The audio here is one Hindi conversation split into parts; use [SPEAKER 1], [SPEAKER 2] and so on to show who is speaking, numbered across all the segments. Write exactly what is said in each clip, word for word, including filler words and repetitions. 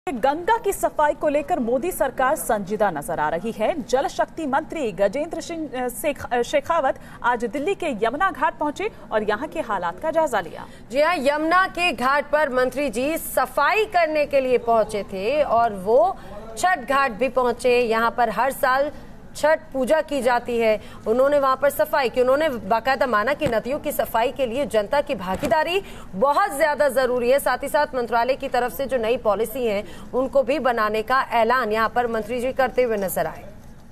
[SPEAKER 1] गंगा की सफाई को लेकर मोदी सरकार संजीदा नजर आ रही है। जल शक्ति मंत्री गजेंद्र सिंह शेखावत आज दिल्ली के यमुना घाट पहुंचे और यहां के हालात का जायजा लिया।
[SPEAKER 2] जी हां, यमुना के घाट पर मंत्री जी सफाई करने के लिए पहुंचे थे और वो छठ घाट भी पहुंचे। यहां पर हर साल छठ पूजा की जाती है। उन्होंने वहां पर सफाई की। उन्होंने बाकायदा माना कि नदियों की सफाई के लिए जनता की भागीदारी बहुत ज्यादा जरूरी है। साथ ही साथ मंत्रालय की तरफ से जो नई पॉलिसी है उनको भी बनाने का ऐलान यहां पर मंत्री जी करते हुए नजर आए।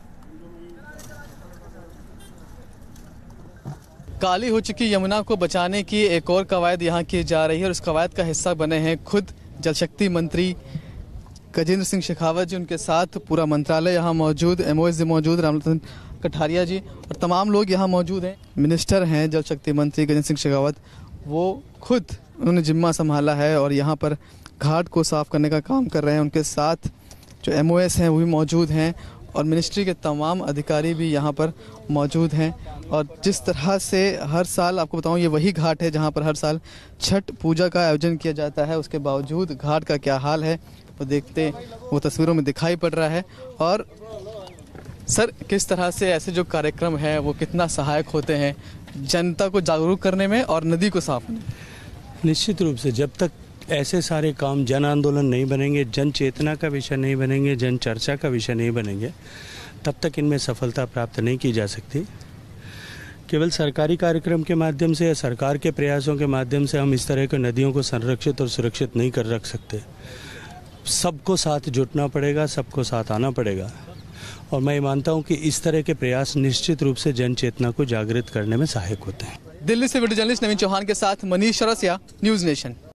[SPEAKER 3] काली हो चुकी यमुना को बचाने की एक और कवायद यहाँ की जा रही है और इस कवायद का हिस्सा बने हैं खुद जल शक्ति मंत्री गजेंद्र सिंह शेखावत जी। उनके साथ पूरा मंत्रालय यहाँ मौजूद, एमओएस जी मौजूद, रामलखन कठारिया जी और तमाम लोग यहाँ मौजूद हैं। मिनिस्टर हैं जल शक्ति मंत्री गजेंद्र सिंह शेखावत, वो खुद उन्होंने जिम्मा संभाला है और यहाँ पर घाट को साफ करने का काम कर रहे हैं। उनके साथ जो एमओएस हैं वो भी मौजूद हैं और मिनिस्ट्री के तमाम अधिकारी भी यहाँ पर मौजूद हैं। और जिस तरह से हर साल, आपको बताऊँ, ये वही घाट है जहाँ पर हर साल छठ पूजा का आयोजन किया जाता है। उसके बावजूद घाट का क्या हाल है वो देखते वो तस्वीरों में दिखाई पड़ रहा है। और सर, किस तरह से ऐसे जो कार्यक्रम है वो कितना सहायक होते हैं जनता को जागरूक करने में और नदी को साफ करने में?
[SPEAKER 4] निश्चित रूप से जब तक ऐसे सारे काम जन आंदोलन नहीं बनेंगे, जन चेतना का विषय नहीं बनेंगे, जन चर्चा का विषय नहीं बनेंगे, तब तक इनमें सफलता प्राप्त नहीं की जा सकती। केवल सरकारी कार्यक्रम के माध्यम से या सरकार के प्रयासों के माध्यम से हम इस तरह के नदियों को संरक्षित और सुरक्षित नहीं कर रख सकते। सबको साथ जुटना पड़ेगा, सबको साथ आना पड़ेगा और मैं मानता हूं कि इस तरह के प्रयास निश्चित रूप से जन चेतना को जागृत करने में सहायक होते हैं।
[SPEAKER 3] दिल्ली से वीडियो जर्नलिस्ट नवीन चौहान के साथ मनीष चौरसिया, न्यूज़ नेशन।